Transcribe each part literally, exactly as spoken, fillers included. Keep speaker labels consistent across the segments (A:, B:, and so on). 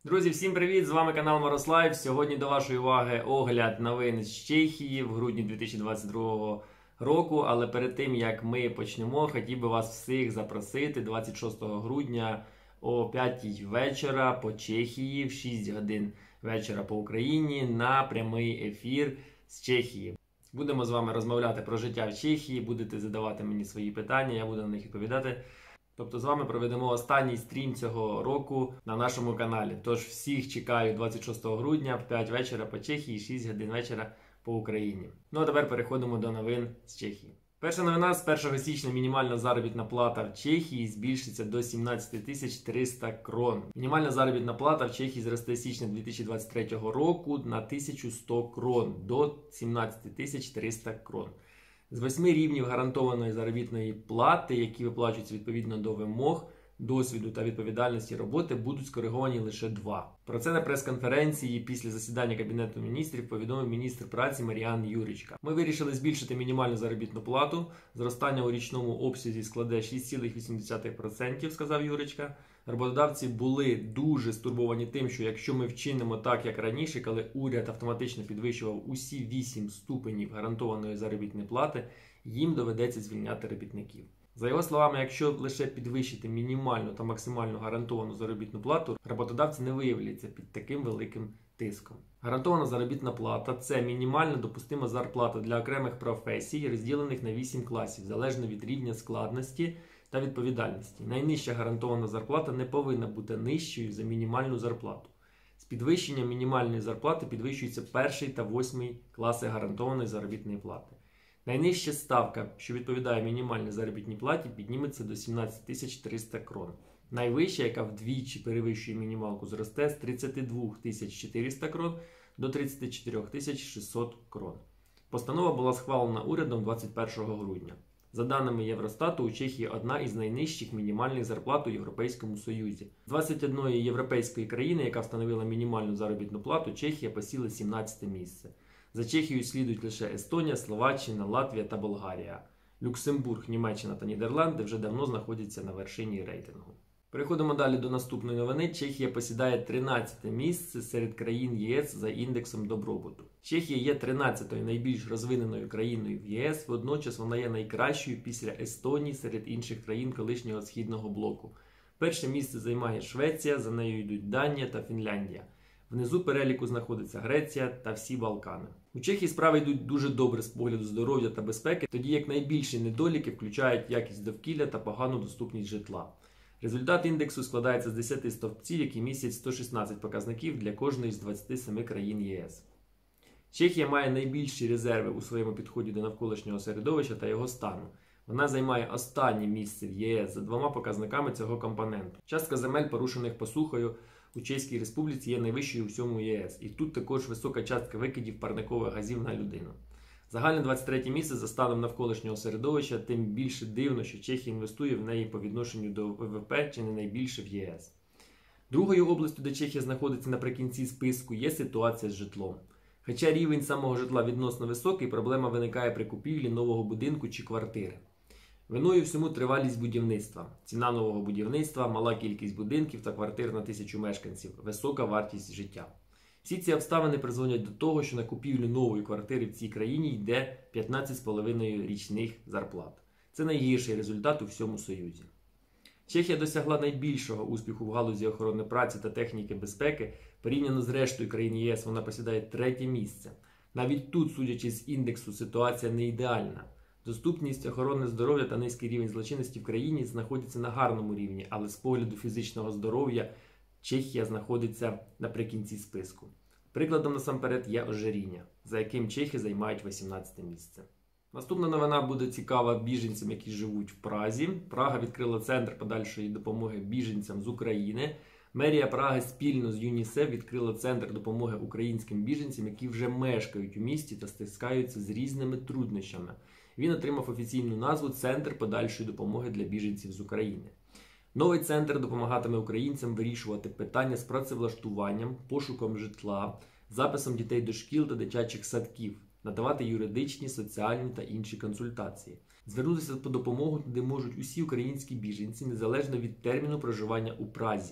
A: Друзі, всім привіт! З вами канал Морослайв. Сьогодні до вашої уваги огляд новин з Чехії в грудні дві тисячі двадцять другого року. Але перед тим, як ми почнемо, хотів би вас всіх запросити двадцять шостого грудня о п'ятій вечора по Чехії, в шість годин вечора по Україні на прямий ефір з Чехії. Будемо з вами розмовляти про життя в Чехії, будете задавати мені свої питання, я буду на них відповідати. Тобто з вами проведемо останній стрім цього року на нашому каналі. Тож всіх чекаю двадцять шостого грудня в п'ять вечора по Чехії, шість годин вечора по Україні. Ну а тепер переходимо до новин з Чехії. Перша новина: з першого січня мінімальна заробітна плата в Чехії збільшиться до сімнадцять тисяч триста крон. Мінімальна заробітна плата в Чехії зросте з січня дві тисячі двадцять третього року на тисячу сто крон до сімнадцять тисяч триста крон. З восьми рівнів гарантованої заробітної плати, які виплачуються відповідно до вимог, досвіду та відповідальності роботи, будуть скориговані лише два. Про це на прес-конференції після засідання Кабінету міністрів повідомив міністр праці Маріан Юричка. Ми вирішили збільшити мінімальну заробітну плату. Зростання у річному обсязі складе шість цілих вісім десятих відсотка, сказав Юричка. Роботодавці були дуже стурбовані тим, що якщо ми вчинимо так, як раніше, коли уряд автоматично підвищував усі вісім ступенів гарантованої заробітної плати, їм доведеться звільняти робітників. За його словами, якщо лише підвищити мінімальну та максимальну гарантовану заробітну плату, роботодавці не виявляться під таким великим тиском. Гарантована заробітна плата – це мінімальна допустима зарплата для окремих професій, розділених на вісім класів, залежно від рівня складності та відповідальності. Найнижча гарантована зарплата не повинна бути нижчою за мінімальну зарплату. З підвищенням мінімальної зарплати підвищуються перший та восьмий класи гарантованої заробітної плати. Найнижча ставка, що відповідає мінімальній заробітній платі, підніметься до сімнадцять тисяч триста крон. Найвища, яка вдвічі перевищує мінімалку, зросте з тридцять два тисяч чотириста крон до тридцять чотири тисячі шістсот крон. Постанова була схвалена урядом двадцять першого грудня. За даними Євростату, у Чехії одна із найнижчих мінімальних зарплат у Європейському Союзі. З двадцять однієї європейської країни, яка встановила мінімальну заробітну плату, Чехія посіла сімнадцяте місце. За Чехією слідують лише Естонія, Словаччина, Латвія та Болгарія. Люксембург, Німеччина та Нідерланди вже давно знаходяться на вершині рейтингу. Переходимо далі до наступної новини. Чехія посідає тринадцяте місце серед країн ЄС за індексом добробуту. Чехія є тринадцятою найбільш розвиненою країною в ЄС, водночас вона є найкращою після Естонії серед інших країн колишнього східного блоку. Перше місце займає Швеція, за нею йдуть Данія та Фінляндія. Внизу переліку знаходиться Греція та всі Балкани. У Чехії справи йдуть дуже добре з погляду здоров'я та безпеки, тоді як найбільші недоліки включають якість довкілля та погану доступність житла. Результат індексу складається з десяти стовпців, які містять сто шістнадцять показників для кожної з двадцяти семи країн ЄС. Чехія має найбільші резерви у своєму підході до навколишнього середовища та його стану. Вона займає останнє місце в ЄС за двома показниками цього компоненту. Частка земель, порушених посухою, у Чеській Республіці є найвищою у всьому ЄС. І тут також висока частка викидів парникових газів на людину. Загальне двадцять третє місце за станом навколишнього середовища, тим більше дивно, що Чехія інвестує в неї по відношенню до ВВП чи не найбільше в ЄС. Другою областю, де Чехія знаходиться наприкінці списку, є ситуація з житлом. Хоча рівень самого житла відносно високий, проблема виникає при купівлі нового будинку чи квартири. Виною всьому тривалість будівництва. Ціна нового будівництва, мала кількість будинків та квартир на тисячу мешканців, висока вартість життя. Всі ці обставини призводять до того, що на купівлю нової квартири в цій країні йде п'ятнадцять з половиною річних зарплат. Це найгірший результат у всьому Союзі. Чехія досягла найбільшого успіху в галузі охорони праці та техніки безпеки. Порівняно з рештою країн ЄС вона посідає третє місце. Навіть тут, судячи з індексу, ситуація не ідеальна. Доступність охорони здоров'я та низький рівень злочинності в країні знаходяться на гарному рівні, але з погляду фізичного здоров'я Чехія знаходиться наприкінці списку. Прикладом насамперед є ожиріння, за яким чехи займають вісімнадцяте місце. Наступна новина буде цікава біженцям, які живуть в Празі. Прага відкрила центр подальшої допомоги біженцям з України. Мерія Праги спільно з ЮНІСЕФ відкрила центр допомоги українським біженцям, які вже мешкають у місті та стискаються з різними труднощами. Він отримав офіційну назву «Центр подальшої допомоги для біженців з України». Новий центр допомагатиме українцям вирішувати питання з працевлаштуванням, пошуком житла, записом дітей до шкіл та дитячих садків, надавати юридичні, соціальні та інші консультації. Звернутися по допомогу туди можуть усі українські біженці, незалежно від терміну проживання у Празі,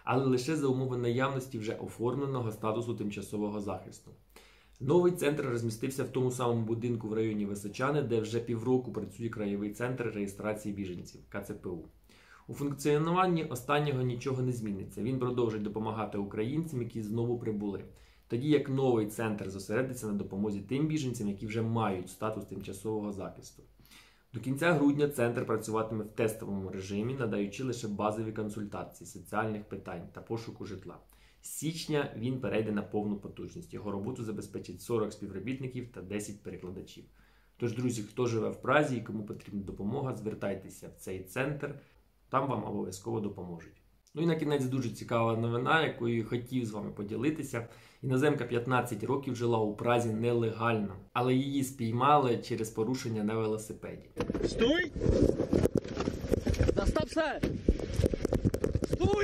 A: але лише за умови наявності вже оформленого статусу тимчасового захисту. Новий центр розмістився в тому самому будинку в районі Височани, де вже півроку працює краєвий центр реєстрації біженців – ка це пе у. У функціонуванні останнього нічого не зміниться. Він продовжить допомагати українцям, які знову прибули. Тоді як новий центр зосередиться на допомозі тим біженцям, які вже мають статус тимчасового захисту. До кінця грудня центр працюватиме в тестовому режимі, надаючи лише базові консультації соціальних питань та пошуку житла. З січня він перейде на повну потужність. Його роботу забезпечить сорок співробітників та десять перекладачів. Тож, друзі, хто живе в Празі і кому потрібна допомога, звертайтеся в цей центр, там вам обов'язково допоможуть. Ну і на кінець дуже цікава новина, якою хотів з вами поділитися. Іноземка п'ятнадцять років жила у Празі нелегально, але її спіймали через порушення на велосипеді.
B: Stój! Zastaw se! Stój!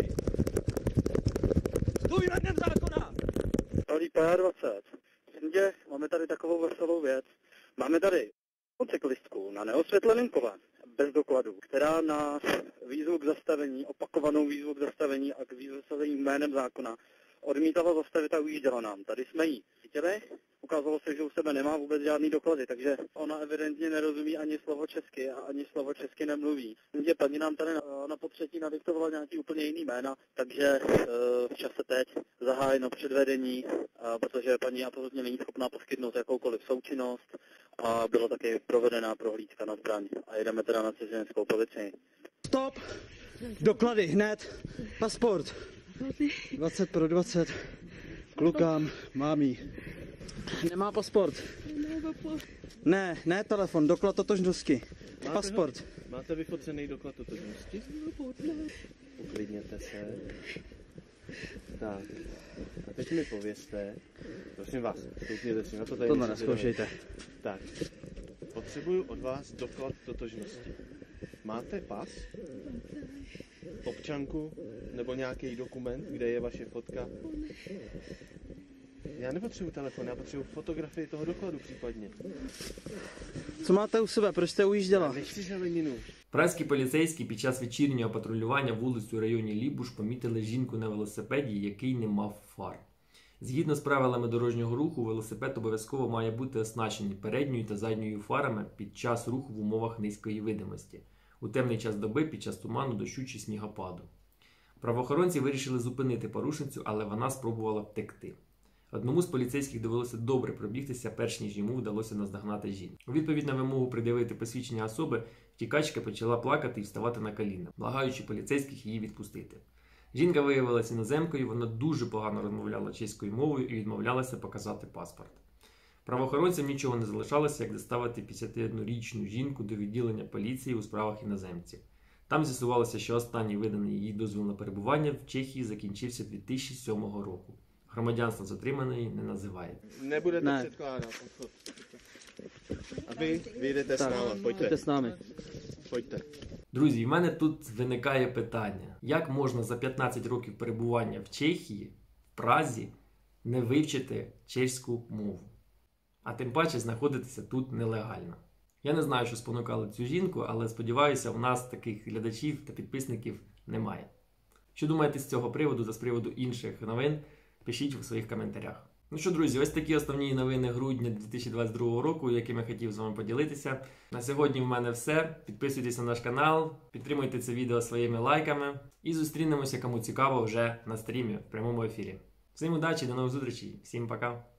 B: Stój radnem zákona!
C: Starý P dvacet. Jinde, máme tady takovou veselou věc. Máme tady cyklistku na neosvětleném kole, bez dokladů, která na výzvu k zastavení, opakovanou výzvu k zastavení a k zastavení jménem zákona odmítala zastavit a ujížděla nám. Tady jsme jí chytili, ukázalo se, že u sebe nemá vůbec žádný doklady, takže ona evidentně nerozumí ani slovo česky a ani slovo česky nemluví. Jenže paní nám tady na, na potřetí nadiktovala nějaký úplně jiný jména, takže e, v čase teď zahájeno předvedení, e, protože paní absolutně není schopná poskytnout jakoukoliv součinnost a byla taky provedená prohlídka na zbraň a jedeme teda na cizineckou policii.
B: Stop! Doklady hned! Pasport! dvacet pro dvacet. Klukám, mámí. Nemá pasport. Ne, ne telefon, doklad totožnosti. Pasport.
D: Ho, máte vyfocený doklad totožnosti? Uklidněte se. Tak. A teď mi povězte, prosím vás, koukněte si na to tady.
B: Tohle neskoušejte.
D: Tak. Potřebuju od vás doklad totožnosti. Máte pas? Občanku? Nebo nějaký dokument, kde je vaše fotka? Já nepotřebuji telefon, já potřebuji fotografii toho dokladu případně.
B: Co máte у себе? Proč jste ujížděla?
D: Nechci želeninu.
A: Празькі поліцейські під час вечірнього патрулювання вулиць у районі Лібуш помітили жінку на велосипеді, який не мав фар. Згідно з правилами дорожнього руху, велосипед обов'язково має бути оснащений передньою та задньою фарами під час руху в умовах низької видимості, у темний час доби під час туману, дощу чи снігопаду. Правоохоронці вирішили зупинити порушницю, але вона спробувала втекти. Одному з поліцейських довелося добре пробігтися, перш ніж йому вдалося наздогнати жінку. У відповідь на вимогу пред'явити посвідчення особи, втікачка почала плакати і вставати на коліна, благаючи поліцейських її відпустити. Жінка виявилася іноземкою, вона дуже погано розмовляла чеською мовою і відмовлялася показати паспорт. Правоохоронцям нічого не залишалося, як доставити п'ятдесятиоднорічну жінку до відділення поліції у справах іноземців. Там з'ясувалося, що останній виданий її дозвіл на перебування в Чехії закінчився дві тисячі сьомого року. Громадянство затриманої не називає.
D: Nebude to
B: Ne.
D: předkládat. Odchod. A vy, vy jdete s
B: Tak,
D: náma, pojďte.
B: Jděte s námi.
D: Pojďte.
A: Друзі, в мене тут виникає питання. Як можна за п'ятнадцять років перебування в Чехії, в Празі, не вивчити чеську мову? А тим паче знаходитися тут нелегально. Я не знаю, що спонукало цю жінку, але сподіваюся, у нас таких глядачів та підписників немає. Що думаєте з цього приводу та з приводу інших новин? Пишіть у своїх коментарях. Ну що, друзі, ось такі основні новини грудня дві тисячі двадцять другого року, якими я хотів з вами поділитися. На сьогодні в мене все. Підписуйтесь на наш канал, підтримуйте це відео своїми лайками і зустрінемося, кому цікаво, вже на стрімі, в прямому ефірі. Всім удачі, до нових зустрічей, всім пока!